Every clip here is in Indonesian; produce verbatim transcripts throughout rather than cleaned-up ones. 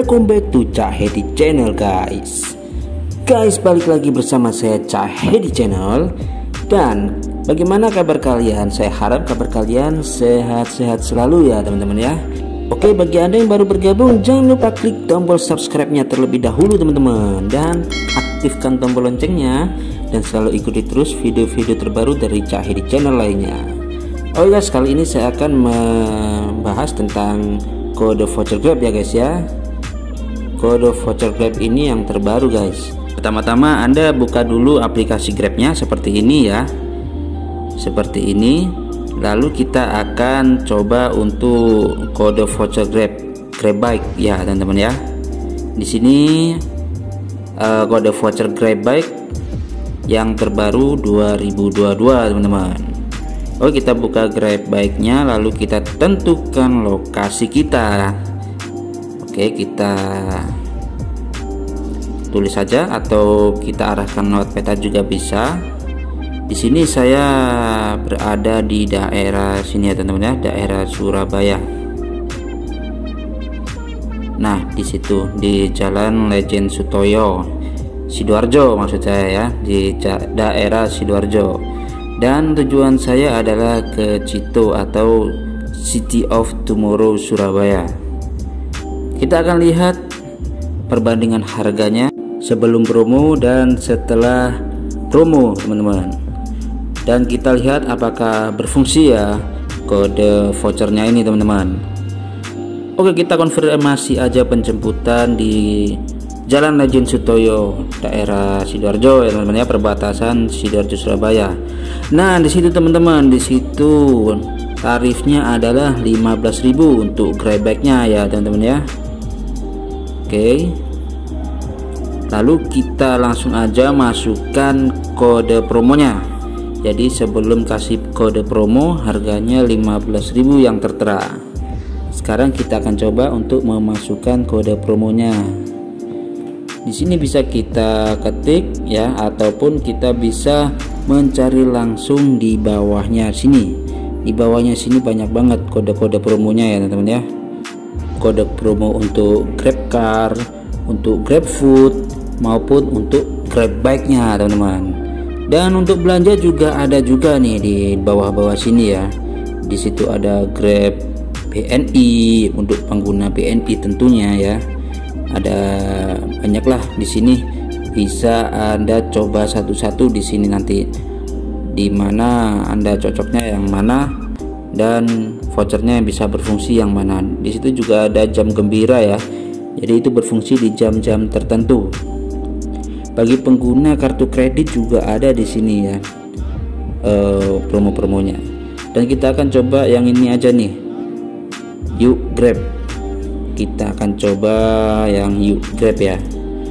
welcome back to Cak Hedi Channel guys. Guys, balik lagi bersama saya Cak Hedi Channel. Dan bagaimana kabar kalian? Saya harap kabar kalian sehat-sehat selalu ya teman-teman ya. Oke, bagi anda yang baru bergabung, jangan lupa klik tombol subscribe-nya terlebih dahulu teman-teman, dan aktifkan tombol loncengnya, dan selalu ikuti terus video-video terbaru dari Cak Hedi Channel lainnya. Oh guys, kali ini saya akan membahas tentang kode voucher Grab ya guys ya. Kode voucher Grab ini yang terbaru guys. Pertama-tama Anda buka dulu aplikasi Grabnya seperti ini ya, seperti ini. Lalu kita akan coba untuk kode voucher Grab Grab Bike ya teman-teman ya. Di sini uh, kode voucher Grab Bike yang terbaru dua ribu dua puluh dua teman-teman. Oke, kita buka Grab Bike-nya, lalu kita tentukan lokasi kita. Oke, kita tulis saja atau kita arahkan notepad juga bisa. Di sini saya berada di daerah sini ya teman-teman ya, daerah Surabaya. Nah, di situ di Jalan Lejen Sutoyo, Sidoarjo maksud saya ya, di daerah Sidoarjo. Dan tujuan saya adalah ke Cito atau City of Tomorrow Surabaya. Kita akan lihat perbandingan harganya sebelum promo dan setelah promo teman-teman. Dan kita lihat apakah berfungsi ya kode vouchernya ini teman-teman. Oke, kita konfirmasi aja penjemputan di Jalan Lejen Sutoyo, daerah Sidoarjo ya teman-teman ya, perbatasan Sidoarjo Surabaya. Nah, di situ teman-teman, di situ tarifnya adalah lima belas ribu untuk Grab Bike-nya ya teman-teman ya. Oke. Lalu kita langsung aja masukkan kode promonya. Jadi sebelum kasih kode promo harganya lima belas ribu yang tertera. Sekarang kita akan coba untuk memasukkan kode promonya. Di sini bisa kita ketik ya, ataupun kita bisa mencari langsung di bawahnya sini. Di bawahnya sini banyak banget kode-kode promonya ya teman-teman ya. Kode promo untuk GrabCar, untuk GrabFood, maupun untuk Grab Bike-nya teman-teman. Dan untuk belanja juga ada juga nih di bawah-bawah sini ya. Di situ ada Grab B N I untuk pengguna B N I tentunya ya. Ada banyaklah di sini, bisa Anda coba satu-satu di sini nanti di mana Anda cocoknya yang mana dan vouchernya yang bisa berfungsi yang mana. Di situ juga ada jam gembira ya, jadi itu berfungsi di jam-jam tertentu. Bagi pengguna kartu kredit juga ada di sini ya uh, promo-promonya. Dan kita akan coba yang ini aja nih, Yuk Grab. Kita akan coba yang Yuk Grab ya.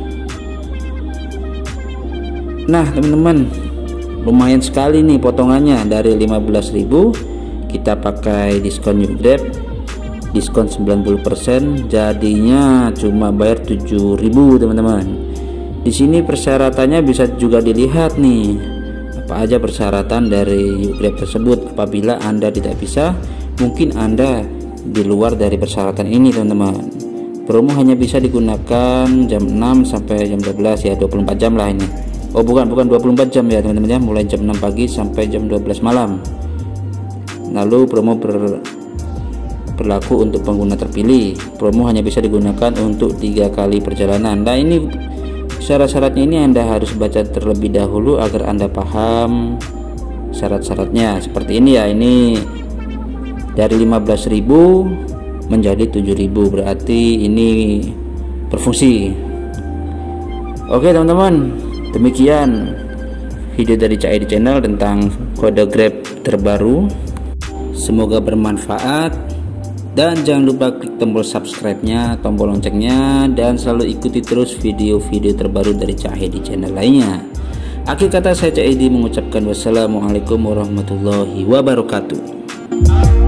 Nah teman-teman, lumayan sekali nih potongannya. Dari lima belas ribu kita pakai diskon Yuk Grab, diskon sembilan puluh persen, jadinya cuma bayar tujuh ribu teman-teman. Di sini persyaratannya bisa juga dilihat nih, apa aja persyaratan dari Yuk Grab tersebut. Apabila Anda tidak bisa, mungkin Anda di luar dari persyaratan ini teman-teman. Promo hanya bisa digunakan jam enam sampai jam dua belas ya, dua puluh empat jam lah ini. Oh bukan bukan dua puluh empat jam ya teman-teman ya, mulai jam enam pagi sampai jam dua belas malam. Lalu promo ber, berlaku untuk pengguna terpilih. Promo hanya bisa digunakan untuk tiga kali perjalanan. Nah ini syarat-syaratnya ini Anda harus baca terlebih dahulu agar Anda paham syarat-syaratnya. Seperti ini ya, ini dari lima belas ribu menjadi tujuh ribu, berarti ini berfungsi. Oke teman-teman, demikian video dari Cak Hedi Channel tentang kode Grab terbaru. Semoga bermanfaat, dan jangan lupa klik tombol subscribe-nya, tombol loncengnya, dan selalu ikuti terus video-video terbaru dari Cak Hedi Channel lainnya. Akhir kata saya Cak Hedi mengucapkan wassalamualaikum warahmatullahi wabarakatuh.